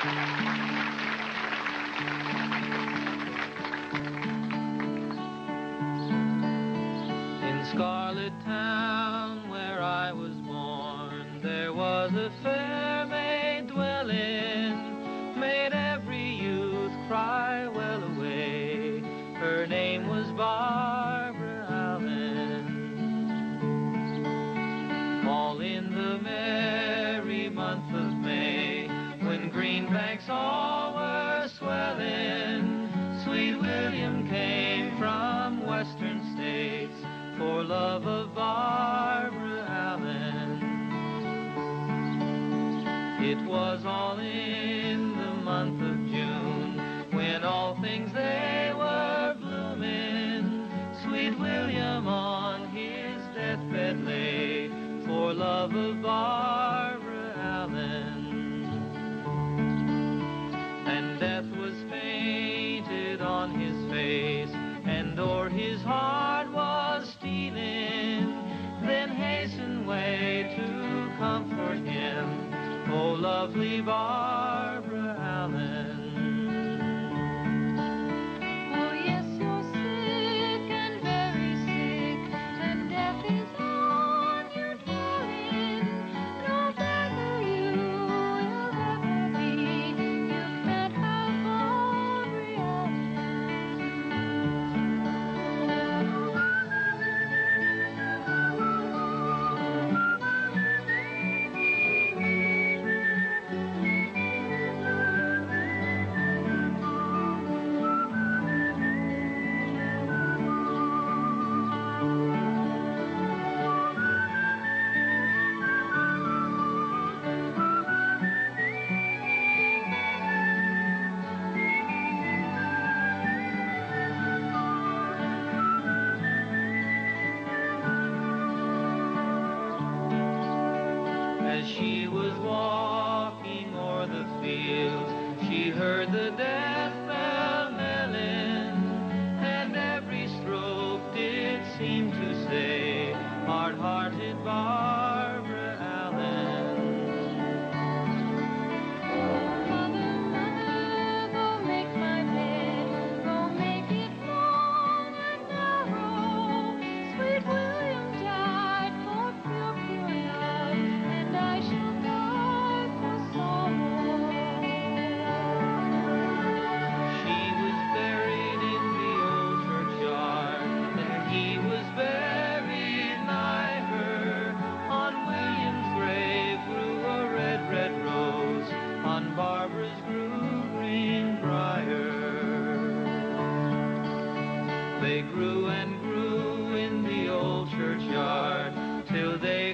In Scarlet Town, where I was born, there was a fair maid dwelling, made every youth cry well away. Her name was Barbara Allen. All in the merry month of May, when green banks all were swelling, sweet William came from western states for love of Barbara Allen. It was all in the month of June, when all things they were blooming, sweet William on his deathbed lay for love of Barbara Allen. And death was painted on his face, and o'er his heart was stealing. Then hasten way to comfort him, oh lovely Barbara Allen. Oh yes, you're sick and very sick, and death is on your dwelling. No better you will ever be, you can't have Barbara Allen. As she was walking o'er the fields, she heard the death bell knelling, and every stroke did seem to say, hard-hearted Barbara Allen. Mother, mother, go make my bed, go make it long and narrow. Sweet William died for pure, pure love, and I shall die for sorrow. She was buried in the old churchyard, and he was buried nigh her. On William's grave grew a red, red rose, on Barbara's grew green briar. They grew and grew in the old churchyard, till they